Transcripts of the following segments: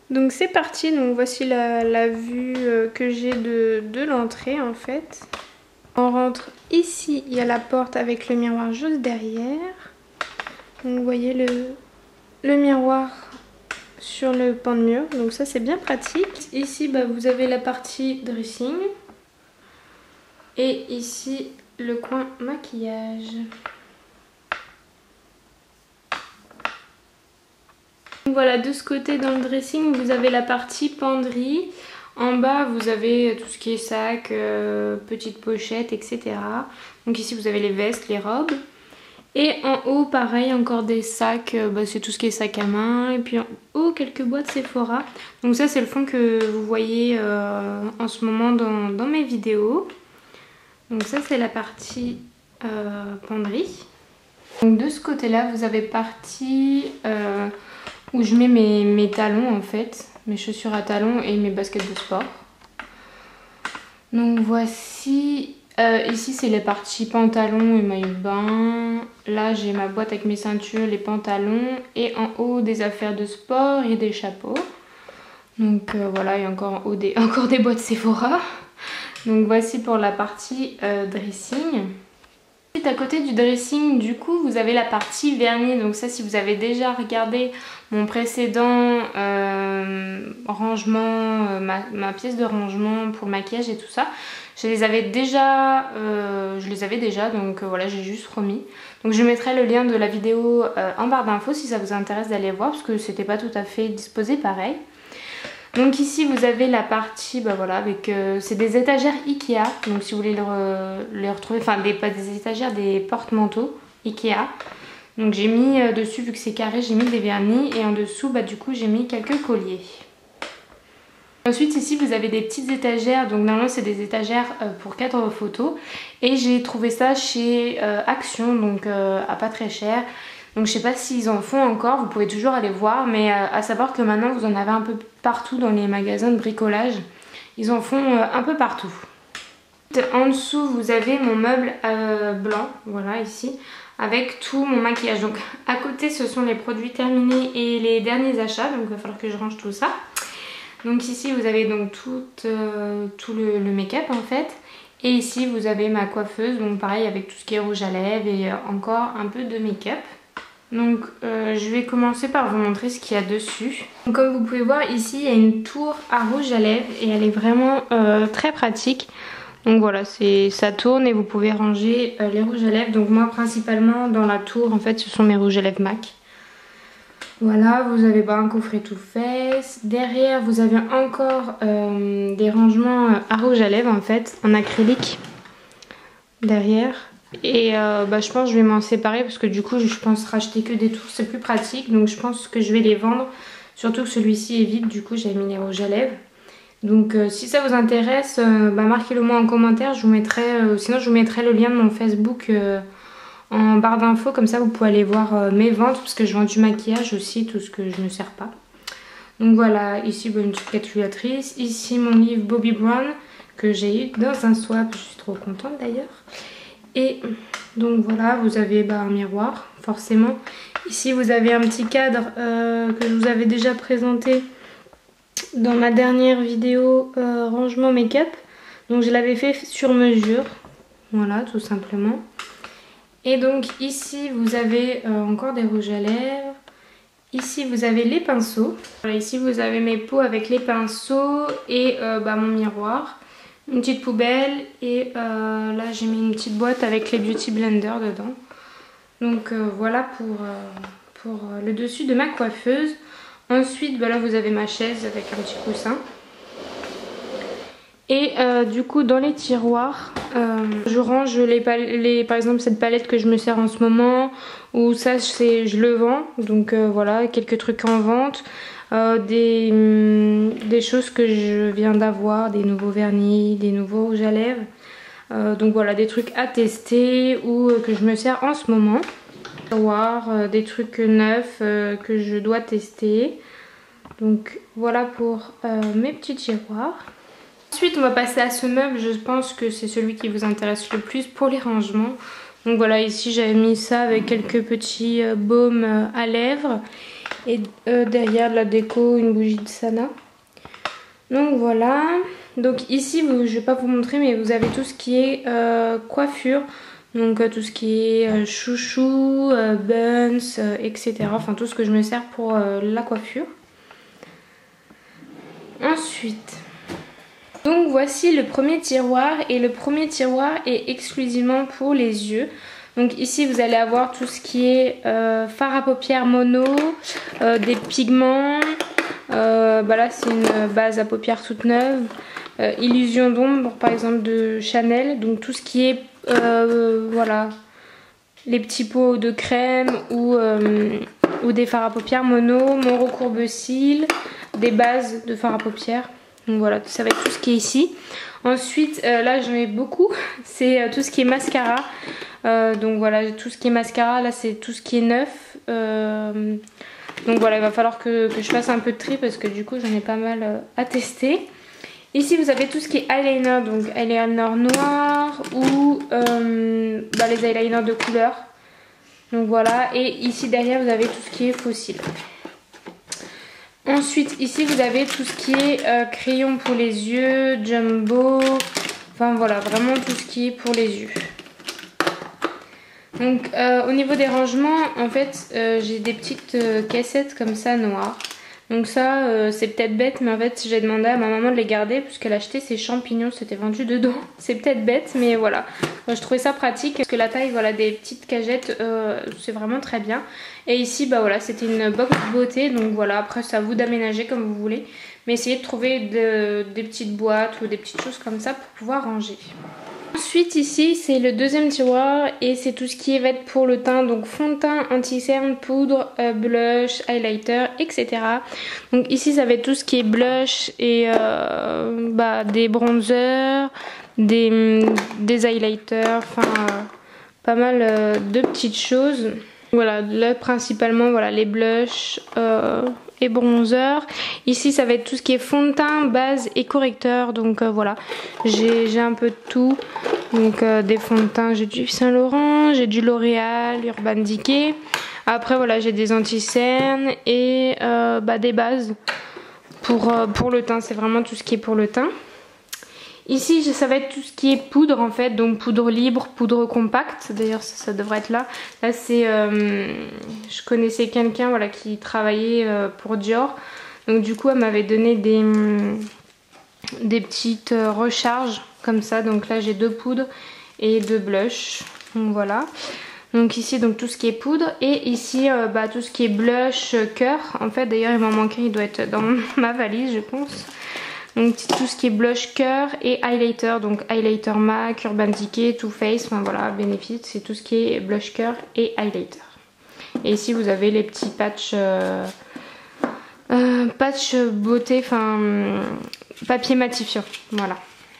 Donc c'est parti, donc voici la vue que j'ai de l'entrée en fait. On rentre ici, il y a la porte avec le miroir juste derrière. Donc vous voyez le miroir sur le pan de mur, donc ça c'est bien pratique. Ici vous avez la partie dressing et ici le coin maquillage. Donc voilà, de ce côté dans le dressing vous avez la partie penderie. En bas vous avez tout ce qui est sac, petites pochettes, etc. Donc ici vous avez les vestes, les robes. Et en haut pareil, encore des sacs, c'est tout ce qui est sac à main. Et puis en haut quelques boîtes Sephora. Donc ça c'est le fond que vous voyez en ce moment dans mes vidéos. Donc ça c'est la partie penderie. Donc de ce côté là vous avez partie où je mets mes talons en fait. Mes chaussures à talons et mes baskets de sport. Donc voici, ici c'est les parties pantalons et maillots de bain. Là j'ai ma boîte avec mes ceintures, les pantalons et en haut des affaires de sport et des chapeaux. Donc voilà, il y a encore en haut encore des boîtes Sephora. Donc voici pour la partie dressing. Ensuite à côté du dressing du coup vous avez la partie vernis. Donc ça si vous avez déjà regardé mon précédent rangement, ma pièce de rangement pour le maquillage et tout ça, je les avais déjà donc voilà j'ai juste remis. Donc je mettrai le lien de la vidéo en barre d'infos si ça vous intéresse d'aller voir parce que c'était pas tout à fait disposé pareil. Donc ici vous avez la partie voilà avec c'est des étagères Ikea, donc si vous voulez les retrouver, enfin pas des étagères, des porte-manteaux Ikea. Donc j'ai mis dessus, vu que c'est carré, j'ai mis des vernis et en dessous du coup j'ai mis quelques colliers. Ensuite ici vous avez des petites étagères, donc normalement c'est des étagères pour cadre photo et j'ai trouvé ça chez Action, donc à pas très cher. Donc je sais pas s'ils en font encore, vous pouvez toujours aller voir, mais à savoir que maintenant vous en avez un peu partout dans les magasins de bricolage. Ils en font un peu partout. En dessous vous avez mon meuble blanc, voilà ici, avec tout mon maquillage. Donc à côté ce sont les produits terminés et les derniers achats, donc il va falloir que je range tout ça. Donc ici vous avez donc tout le make-up en fait. Et ici vous avez ma coiffeuse, donc pareil avec tout ce qui est rouge à lèvres et encore un peu de make-up. Donc je vais commencer par vous montrer ce qu'il y a dessus. Donc, comme vous pouvez voir ici il y a une tour à rouge à lèvres et elle est vraiment très pratique. Donc voilà, ça tourne et vous pouvez ranger les rouges à lèvres. Donc moi principalement dans la tour en fait ce sont mes rouges à lèvres MAC. Voilà, vous avez un coffret tout fait. Derrière vous avez encore des rangements à rouge à lèvres en fait en acrylique derrière. Et je pense que je vais m'en séparer parce que du coup je pense racheter que des tours, c'est plus pratique. Donc je pense que je vais les vendre. Surtout que celui-ci est vide, du coup j'ai mis les rouges à lèvres. Donc si ça vous intéresse, marquez-le moi en commentaire. Je vous mettrai, sinon je vous mettrai le lien de mon Facebook en barre d'infos. Comme ça vous pouvez aller voir mes ventes parce que je vends du maquillage aussi, tout ce que je ne sers pas. Donc voilà, ici une petite calculatrice. Ici mon livre Bobbi Brown que j'ai eu dans un swap. Je suis trop contente d'ailleurs. Et donc voilà, vous avez un miroir, forcément. Ici vous avez un petit cadre que je vous avais déjà présenté dans ma dernière vidéo rangement make-up. Donc je l'avais fait sur mesure, voilà tout simplement. Et donc ici vous avez encore des rouges à lèvres. Ici vous avez les pinceaux. Voilà, ici vous avez mes pots avec les pinceaux et mon miroir. Une petite poubelle et là j'ai mis une petite boîte avec les beauty blenders dedans. Donc voilà pour le dessus de ma coiffeuse. Ensuite là vous avez ma chaise avec un petit coussin. Et du coup dans les tiroirs je range par exemple cette palette que je me sers en ce moment, ou ça je le vends. Donc voilà, quelques trucs en vente. Des choses que je viens d'avoir, des nouveaux vernis, des nouveaux rouges à lèvres. Donc voilà, des trucs à tester ou que je me sers en ce moment. Des trucs neufs que je dois tester. Donc voilà pour mes petits tiroirs. Ensuite on va passer à ce meuble, je pense que c'est celui qui vous intéresse le plus pour les rangements. Donc voilà, ici j'avais mis ça avec quelques petits baumes à lèvres. Et derrière de la déco, une bougie de Sana. Donc voilà. Donc ici, je vais pas vous montrer, mais vous avez tout ce qui est coiffure. Donc tout ce qui est chouchou, buns, etc. Enfin tout ce que je me sers pour la coiffure. Ensuite, donc voici le premier tiroir. Et le premier tiroir est exclusivement pour les yeux. Donc ici vous allez avoir tout ce qui est fard à paupières mono, des pigments. Bah là c'est une base à paupières toute neuve. Illusion d'ombre par exemple de Chanel. Donc tout ce qui est voilà, les petits pots de crème ou des fards à paupières mono, mon recourbe cils, des bases de fard à paupières. Donc voilà, ça va être tout ce qui est ici. Ensuite là j'en ai beaucoup, c'est tout ce qui est mascara. Donc voilà, tout ce qui est mascara, là c'est tout ce qui est neuf. Donc voilà, il va falloir que je fasse un peu de tri parce que du coup j'en ai pas mal à tester. Ici vous avez tout ce qui est eyeliner, donc eyeliner noir ou les eyeliners de couleur. Donc voilà, et ici derrière vous avez tout ce qui est fossile. Ensuite ici vous avez tout ce qui est crayon pour les yeux, jumbo, enfin voilà, vraiment tout ce qui est pour les yeux. Donc au niveau des rangements, en fait j'ai des petites cassettes comme ça noires. Donc ça c'est peut-être bête, mais en fait j'ai demandé à ma maman de les garder puisqu'elle achetait ses champignons, c'était vendu dedans. C'est peut-être bête, mais voilà, je trouvais ça pratique parce que la taille voilà des petites cagettes c'est vraiment très bien. Et ici bah voilà, c'était une box beauté, donc voilà, après c'est à vous d'aménager comme vous voulez, mais essayez de trouver des petites boîtes ou des petites choses comme ça pour pouvoir ranger. Ensuite ici c'est le deuxième tiroir et c'est tout ce qui va être pour le teint, donc fond de teint, anti-cerne, poudre, blush, highlighter, etc. Donc ici ça va être tout ce qui est blush et des bronzers, des highlighters, enfin pas mal de petites choses. Voilà, là principalement voilà les blushs et bronzer. Ici ça va être tout ce qui est fond de teint, base et correcteur. Donc voilà, j'ai un peu de tout. Donc des fonds de teint, j'ai du Yves Saint Laurent, j'ai du L'Oréal, Urban Decay. Après voilà, j'ai des anti-cernes et des bases pour le teint. C'est vraiment tout ce qui est pour le teint. Ici ça va être tout ce qui est poudre en fait, donc poudre libre, poudre compacte, d'ailleurs ça devrait être là. Là c'est, je connaissais quelqu'un voilà, qui travaillait pour Dior, donc du coup elle m'avait donné des petites recharges comme ça, donc là j'ai 2 poudres et 2 blushs, donc voilà. Donc ici donc tout ce qui est poudre et ici tout ce qui est blush, cœur, en fait d'ailleurs il m'en manque un, il doit être dans ma valise je pense. Donc tout ce qui est blush cœur et highlighter, donc highlighter MAC, Urban Decay, Too Faced, enfin voilà, Benefit, c'est tout ce qui est blush cœur et highlighter. Et ici vous avez les petits patchs beauté, enfin papier matifiant, voilà.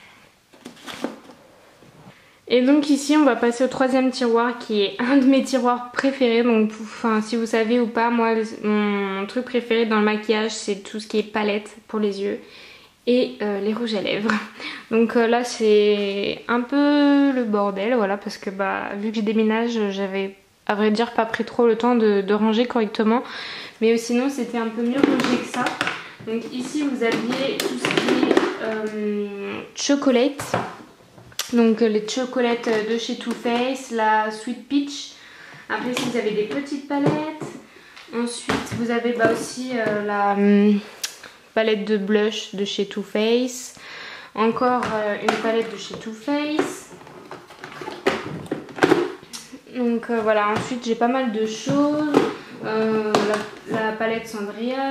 Et donc ici on va passer au troisième tiroir qui est un de mes tiroirs préférés. Donc si vous savez ou pas, moi mon truc préféré dans le maquillage c'est tout ce qui est palette pour les yeux et les rouges à lèvres. Donc là c'est un peu le bordel, voilà, parce que vu que je déménage, j'avais à vrai dire pas pris trop le temps de ranger correctement, mais sinon c'était un peu mieux rangé que ça. Donc ici vous aviez tout ce qui est chocolate, donc les chocolates de chez Too Faced, la Sweet Peach. Après ici vous avez des petites palettes. Ensuite vous avez aussi la palette de blush de chez Too Faced, encore une palette de chez Too Faced. Donc voilà, ensuite j'ai pas mal de choses, la palette Sandria,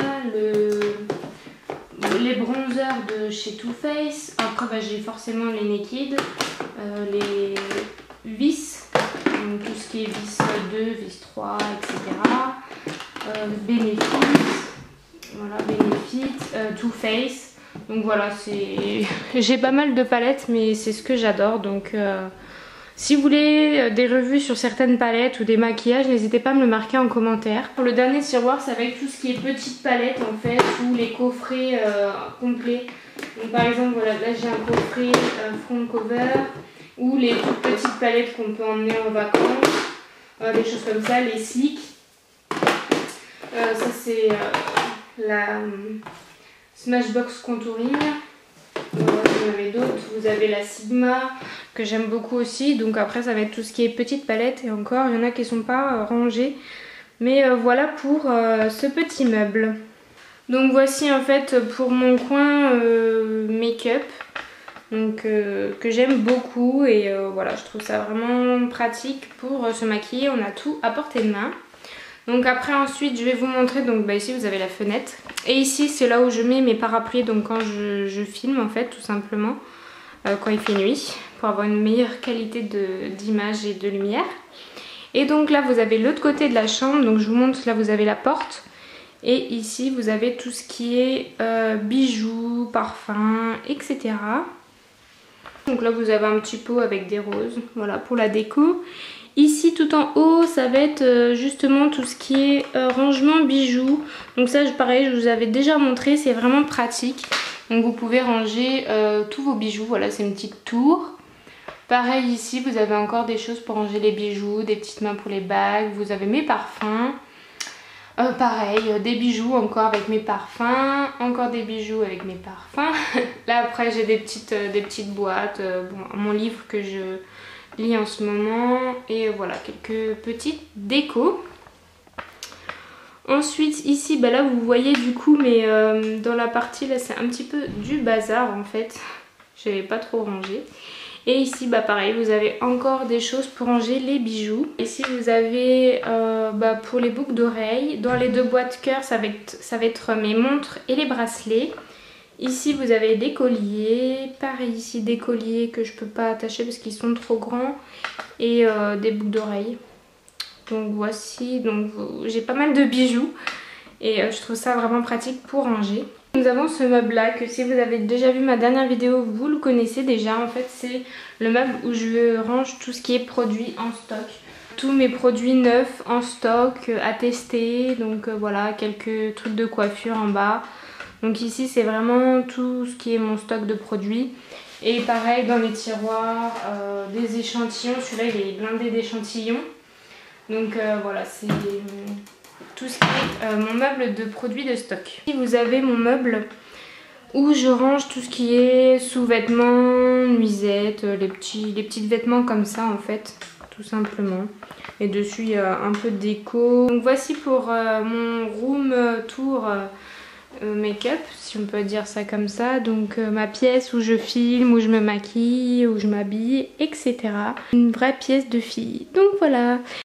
les bronzers de chez Too Faced. Après j'ai forcément les Naked, les vis, donc tout ce qui est vis 2, vis 3, etc. Benefit. Voilà, Benefit, Too Faced. Donc voilà, j'ai pas mal de palettes, mais c'est ce que j'adore. Donc si vous voulez des revues sur certaines palettes ou des maquillages, n'hésitez pas à me le marquer en commentaire. Pour le dernier tiroir, c'est avec tout ce qui est petites palettes en fait, ou les coffrets complets. Donc par exemple, voilà, là j'ai un coffret front cover, ou les toutes petites palettes qu'on peut emmener en vacances, des choses comme ça, les slicks. Ça c'est la Smashbox Contouring. Vous en avez d'autres, vous avez la Sigma que j'aime beaucoup aussi. Donc après ça va être tout ce qui est petite palette et encore il y en a qui sont pas rangées. Mais voilà pour ce petit meuble. Donc voici en fait pour mon coin make-up. Donc que j'aime beaucoup et voilà, je trouve ça vraiment pratique pour se maquiller. On a tout à portée de main. Donc après ensuite je vais vous montrer, donc ici vous avez la fenêtre. Et ici c'est là où je mets mes parapluies, donc quand je filme en fait tout simplement. Quand il fait nuit, pour avoir une meilleure qualité d'image et de lumière. Et donc là vous avez l'autre côté de la chambre, donc je vous montre, là vous avez la porte. Et ici vous avez tout ce qui est bijoux, parfums, etc. Donc là vous avez un petit pot avec des roses, voilà pour la déco. Ici tout en haut ça va être justement tout ce qui est rangement bijoux. Donc ça pareil je vous avais déjà montré, c'est vraiment pratique. Donc vous pouvez ranger tous vos bijoux, voilà c'est une petite tour. Pareil ici vous avez encore des choses pour ranger les bijoux, des petites mains pour les bagues, vous avez mes parfums. Pareil, des bijoux encore avec mes parfums, encore des bijoux avec mes parfums. Là après j'ai des petites boîtes, bon, mon livre que je lis en ce moment et voilà quelques petites décos. Ensuite ici là vous voyez du coup mais dans la partie là c'est un petit peu du bazar en fait. Je n'avais pas trop rangé. Et ici pareil vous avez encore des choses pour ranger les bijoux. Ici vous avez pour les boucles d'oreilles. Dans les deux boîtes cœur ça va être mes montres et les bracelets. Ici vous avez des colliers. Pareil ici des colliers que je peux pas attacher parce qu'ils sont trop grands. Et des boucles d'oreilles. Donc voici, donc j'ai pas mal de bijoux et je trouve ça vraiment pratique pour ranger. Nous avons ce meuble là que si vous avez déjà vu ma dernière vidéo vous le connaissez déjà. En fait c'est le meuble où je range tout ce qui est produit en stock. Tous mes produits neufs en stock à tester, donc voilà quelques trucs de coiffure en bas. Donc ici c'est vraiment tout ce qui est mon stock de produits. Et pareil dans les tiroirs, des échantillons, celui-là il est blindé d'échantillons. Donc voilà, c'est tout ce qui est mon meuble de produits de stock. Ici vous avez mon meuble où je range tout ce qui est sous-vêtements, nuisettes, les petits vêtements comme ça en fait, tout simplement. Et dessus il y a un peu de déco. Donc voici pour mon room tour make-up, si on peut dire ça comme ça. Donc ma pièce où je filme, où je me maquille, où je m'habille, etc. Une vraie pièce de fille. Donc voilà.